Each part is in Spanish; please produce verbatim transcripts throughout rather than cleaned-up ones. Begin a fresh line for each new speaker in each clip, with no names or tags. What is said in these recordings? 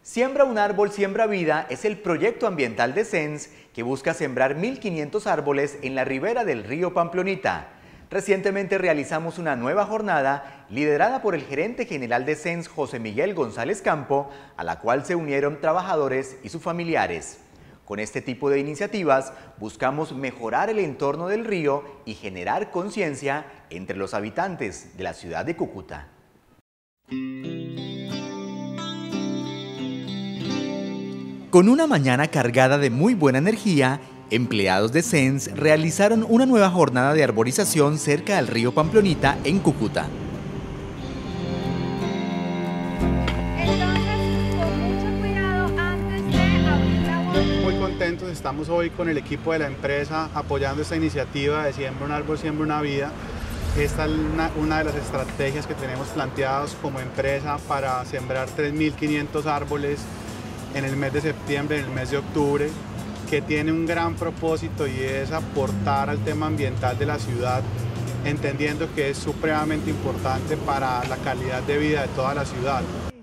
Siembra un árbol, siembra vida es el proyecto ambiental de Sens que busca sembrar mil quinientos árboles en la ribera del río Pamplonita. Recientemente realizamos una nueva jornada liderada por el gerente general de Sens, José Miguel González Campo, a la cual se unieron trabajadores y sus familiares. Con este tipo de iniciativas buscamos mejorar el entorno del río y generar conciencia entre los habitantes de la ciudad de Cúcuta. Con una mañana cargada de muy buena energía, empleados de Sens realizaron una nueva jornada de arborización cerca del río Pamplonita en Cúcuta.
Entonces, con mucho cuidado antes de abrir la bolsa.
Muy contentos, estamos hoy con el equipo de la empresa apoyando esta iniciativa de Siembra un árbol, siembra una vida. Esta es una, una de las estrategias que tenemos planteadas como empresa para sembrar tres mil quinientos árboles en el mes de septiembre, en el mes de octubre, que tiene un gran propósito y es aportar al tema ambiental de la ciudad, entendiendo que es supremamente importante para la calidad de vida de toda la ciudad.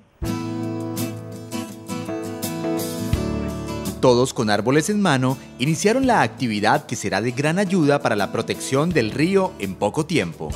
Todos con árboles en mano iniciaron la actividad que será de gran ayuda para la protección del río en poco tiempo.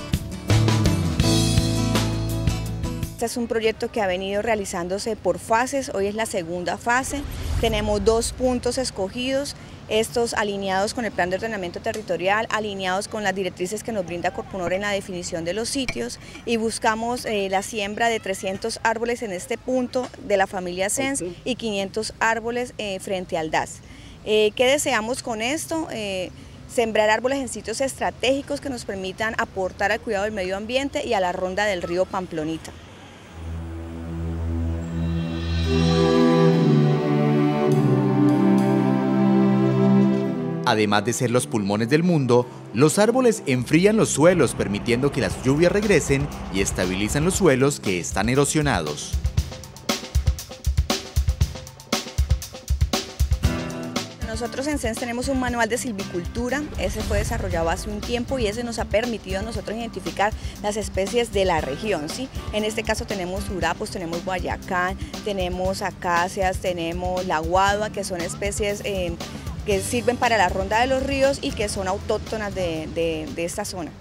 Este es un proyecto que ha venido realizándose por fases, hoy es la segunda fase, tenemos dos puntos escogidos, estos alineados con el plan de ordenamiento territorial, alineados con las directrices que nos brinda Corpunor en la definición de los sitios, y buscamos eh, la siembra de trescientos árboles en este punto de la familia Sens y quinientos árboles eh, frente al D A S. Eh, ¿Qué deseamos con esto? Eh, sembrar árboles en sitios estratégicos que nos permitan aportar al cuidado del medio ambiente y a la ronda del río Pamplonita.
Además de ser los pulmones del mundo, los árboles enfrían los suelos, permitiendo que las lluvias regresen y estabilizan los suelos que están erosionados.
Nosotros en Sens tenemos un manual de silvicultura, ese fue desarrollado hace un tiempo y ese nos ha permitido a nosotros identificar las especies de la región, ¿sí? En este caso tenemos urapos, tenemos guayacán, tenemos acacias, tenemos la guadua, que son especies eh, que sirven para la ronda de los ríos y que son autóctonas de, de, de esta zona.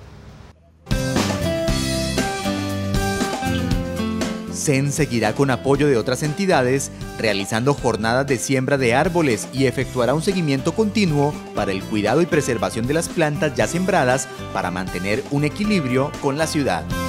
Sens seguirá con apoyo de otras entidades, realizando jornadas de siembra de árboles y efectuará un seguimiento continuo para el cuidado y preservación de las plantas ya sembradas para mantener un equilibrio con la ciudad.